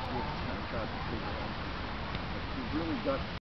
kind of hard to figure out. But you've really got